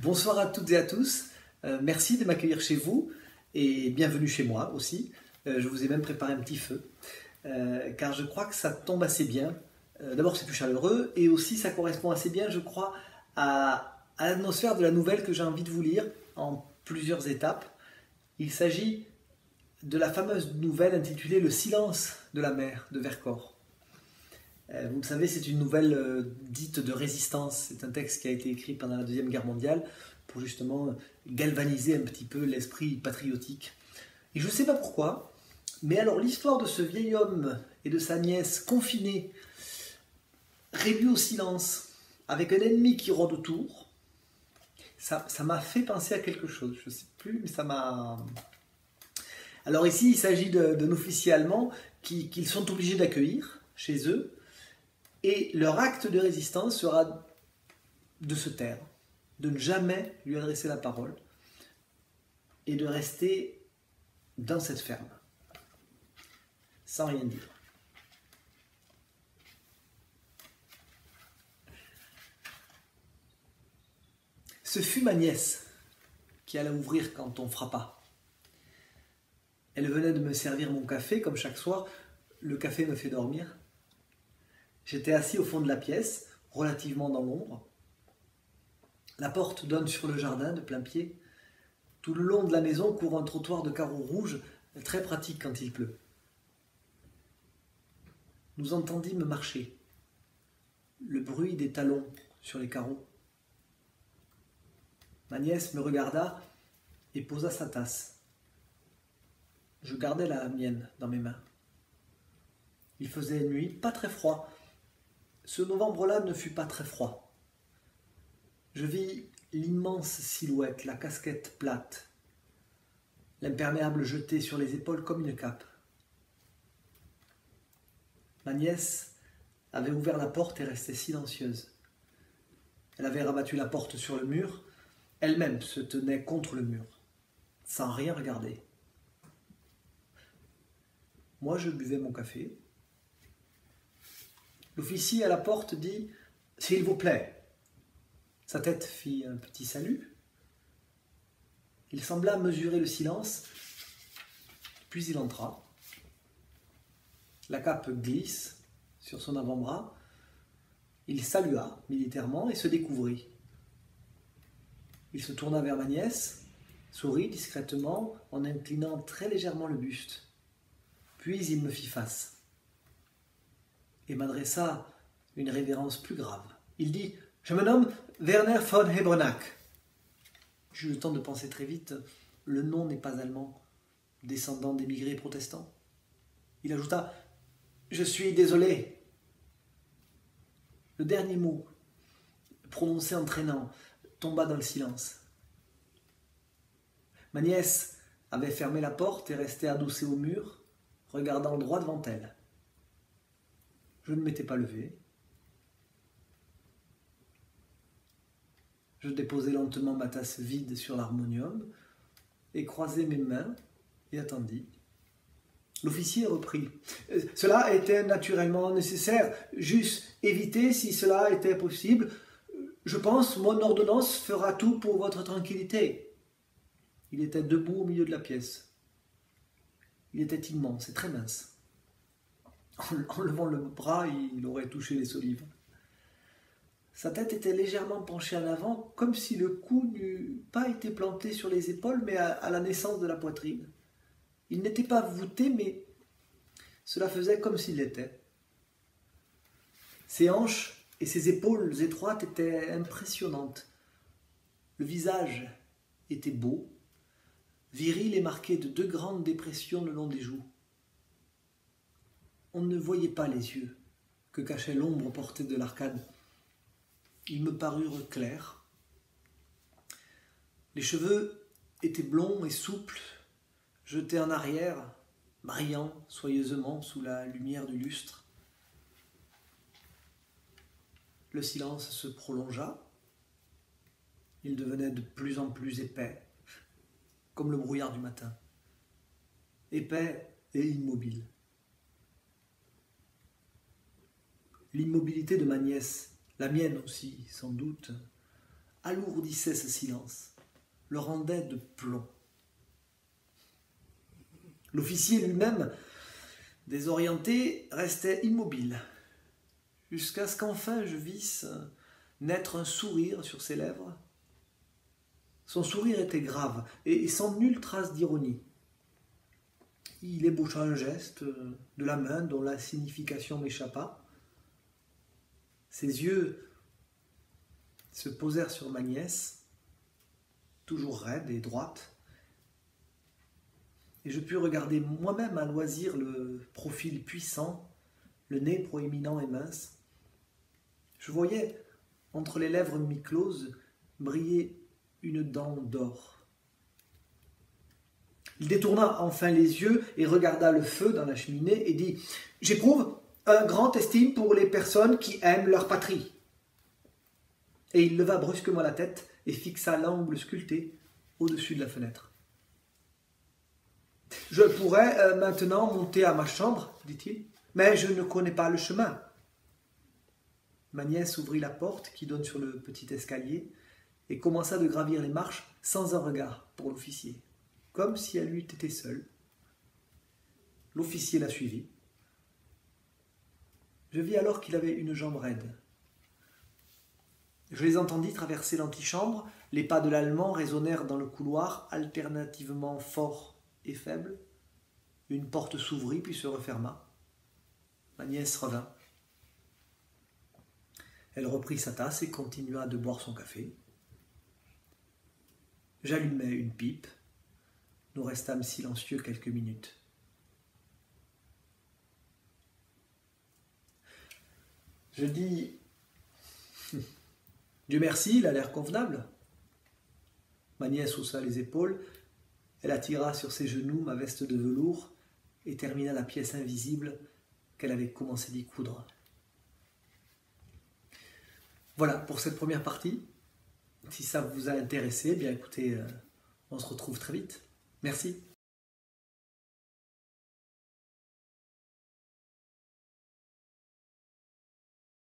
Bonsoir à toutes et à tous. Merci de m'accueillir chez vous et bienvenue chez moi aussi. Je vous ai même préparé un petit feu car je crois que ça tombe assez bien. D'abord, c'est plus chaleureux et aussi ça correspond assez bien, je crois, à l'atmosphère de la nouvelle que j'ai envie de vous lire en plusieurs étapes. Il s'agit de la fameuse nouvelle intitulée Le silence de la mer de Vercors. Vous le savez, c'est une nouvelle dite de résistance. C'est un texte qui a été écrit pendant la Deuxième Guerre mondiale pour justement galvaniser un petit peu l'esprit patriotique. Et je ne sais pas pourquoi, mais alors l'histoire de ce vieil homme et de sa nièce confinés, réduits au silence, avec un ennemi qui rôde autour, ça m'a fait penser à quelque chose. Je ne sais plus, mais ça m'a... Alors ici, il s'agit d'un officier allemand qu'ils sont obligés d'accueillir chez eux. Et leur acte de résistance sera de se taire, de ne jamais lui adresser la parole et de rester dans cette ferme, sans rien dire. Ce fut ma nièce qui alla ouvrir quand on frappa. Elle venait de me servir mon café, comme chaque soir, le café me fait dormir. J'étais assis au fond de la pièce, relativement dans l'ombre. La porte donne sur le jardin de plein pied. Tout le long de la maison court un trottoir de carreaux rouges, très pratique quand il pleut. Nous entendîmes marcher, le bruit des talons sur les carreaux. Ma nièce me regarda et posa sa tasse. Je gardais la mienne dans mes mains. Il faisait nuit, pas très froid. Ce novembre-là ne fut pas très froid. Je vis l'immense silhouette, la casquette plate, l'imperméable jeté sur les épaules comme une cape. Ma nièce avait ouvert la porte et restait silencieuse. Elle avait rabattu la porte sur le mur, elle-même se tenait contre le mur, sans rien regarder. Moi, je buvais mon café. L'officier à la porte dit « S'il vous plaît ». Sa tête fit un petit salut. Il sembla mesurer le silence, puis il entra. La cape glisse sur son avant-bras. Il salua militairement et se découvrit. Il se tourna vers ma nièce, sourit discrètement en inclinant très légèrement le buste. Puis il me fit face et m'adressa une révérence plus grave. Il dit « Je me nomme Werner von Hebrenach ». J'eus le temps de penser très vite, le nom n'est pas allemand, descendant d'émigrés protestants. Il ajouta « Je suis désolé ». Le dernier mot, prononcé en traînant, tomba dans le silence. Ma nièce avait fermé la porte et restait adossée au mur, regardant droit devant elle. Je ne m'étais pas levé. Je déposai lentement ma tasse vide sur l'harmonium et croisai mes mains et attendis. L'officier reprit. « Cela était naturellement nécessaire. J'eusse évité si cela était possible. Je pense mon ordonnance fera tout pour votre tranquillité. » Il était debout au milieu de la pièce. Il était immense et très mince. En levant le bras, il aurait touché les solives. Sa tête était légèrement penchée en avant, comme si le cou n'eût pas été planté sur les épaules, mais à la naissance de la poitrine. Il n'était pas voûté, mais cela faisait comme s'il l'était. Ses hanches et ses épaules étroites étaient impressionnantes. Le visage était beau, viril et marqué de 2 grandes dépressions le long des joues. On ne voyait pas les yeux que cachait l'ombre portée de l'arcade. Ils me parurent clairs. Les cheveux étaient blonds et souples, jetés en arrière, brillant soyeusement sous la lumière du lustre. Le silence se prolongea. Il devenait de plus en plus épais, comme le brouillard du matin. Épais et immobile. L'immobilité de ma nièce, la mienne aussi sans doute, alourdissait ce silence, le rendait de plomb. L'officier lui-même, désorienté, restait immobile, jusqu'à ce qu'enfin je visse naître un sourire sur ses lèvres. Son sourire était grave et sans nulle trace d'ironie. Il ébaucha un geste de la main dont la signification m'échappa. Ses yeux se posèrent sur ma nièce, toujours raide et droite, et je pus regarder moi-même à loisir le profil puissant, le nez proéminent et mince. Je voyais, entre les lèvres mi-closes, briller une dent d'or. Il détourna enfin les yeux et regarda le feu dans la cheminée et dit « J'éprouve un grand estime pour les personnes qui aiment leur patrie. » Et il leva brusquement la tête et fixa l'angle sculpté au-dessus de la fenêtre. « Je pourrais maintenant monter à ma chambre, dit-il, mais je ne connais pas le chemin. » Ma nièce ouvrit la porte qui donne sur le petit escalier et commença de gravir les marches sans un regard pour l'officier, comme si elle eût été seule. L'officier la suivit. Je vis alors qu'il avait une jambe raide. Je les entendis traverser l'antichambre, les pas de l'Allemand résonnèrent dans le couloir, alternativement forts et faibles. Une porte s'ouvrit puis se referma. Ma nièce revint. Elle reprit sa tasse et continua de boire son café. J'allumai une pipe. Nous restâmes silencieux quelques minutes. Je dis « Dieu merci, il a l'air convenable. » Ma nièce haussa les épaules. Elle attira sur ses genoux ma veste de velours et termina la pièce invisible qu'elle avait commencé d'y coudre. Voilà pour cette première partie. Si ça vous a intéressé, bien écoutez, on se retrouve très vite. Merci.